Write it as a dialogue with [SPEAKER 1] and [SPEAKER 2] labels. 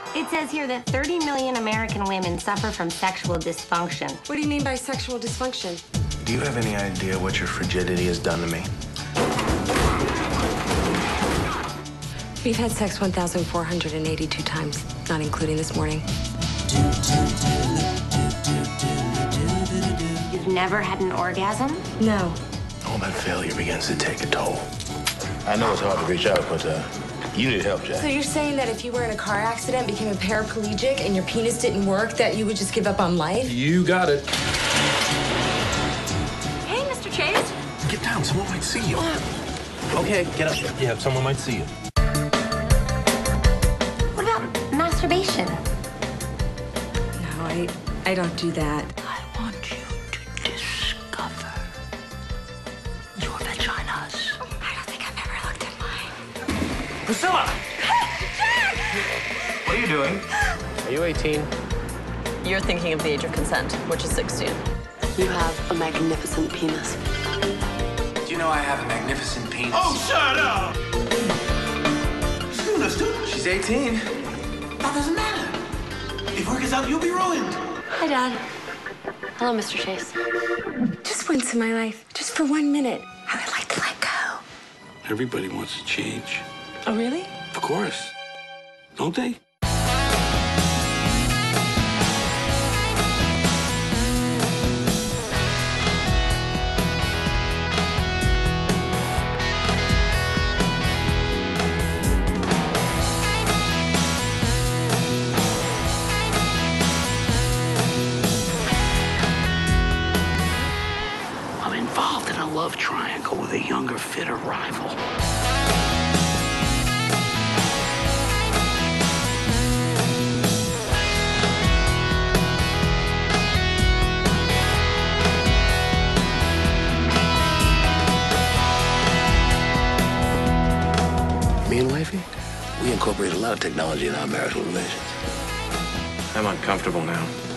[SPEAKER 1] It says here that 30 million American women suffer from sexual dysfunction.
[SPEAKER 2] What do you mean by sexual dysfunction?
[SPEAKER 3] Do you have any idea what your frigidity has done to me?
[SPEAKER 2] We've had sex 1,482 times, not including this morning.
[SPEAKER 1] You've never had an orgasm?
[SPEAKER 2] No.
[SPEAKER 3] All that failure begins to take a toll. I know it's hard to reach out, but you need help, Jack.
[SPEAKER 2] So you're saying that if you were in a car accident, became a paraplegic, and your penis didn't work, that you would just give up on life?
[SPEAKER 4] You got it.
[SPEAKER 1] Hey, Mr. Chase.
[SPEAKER 3] Get down, someone might see you.
[SPEAKER 4] Okay, get up. Yeah, someone might see you.
[SPEAKER 1] What about masturbation?
[SPEAKER 2] No, I don't do that.
[SPEAKER 5] I want you to discover your vaginas.
[SPEAKER 2] I don't think I've ever looked at mine.
[SPEAKER 4] Priscilla! What are you doing?
[SPEAKER 3] Are you 18?
[SPEAKER 6] You're thinking of the age of consent, which is 16.
[SPEAKER 7] You have a magnificent penis.
[SPEAKER 3] Do you know I have a magnificent penis?
[SPEAKER 4] Oh, shut up!
[SPEAKER 3] She's 18.
[SPEAKER 4] That doesn't matter. If work is out, you'll be ruined.
[SPEAKER 7] Hi, Dad. Hello, Mr. Chase.
[SPEAKER 2] Just once in my life, just for 1 minute, I would like to let go.
[SPEAKER 8] Everybody wants to change.
[SPEAKER 2] Oh, really?
[SPEAKER 8] Of course. Don't they?
[SPEAKER 5] I'm involved in a love triangle with a younger, fitter rival.
[SPEAKER 3] Me and wifey, we incorporate a lot of technology in our marital relations.
[SPEAKER 4] I'm uncomfortable now.